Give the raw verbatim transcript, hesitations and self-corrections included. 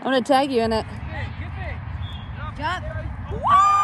I'm gonna tag you in it. Jump. Woo!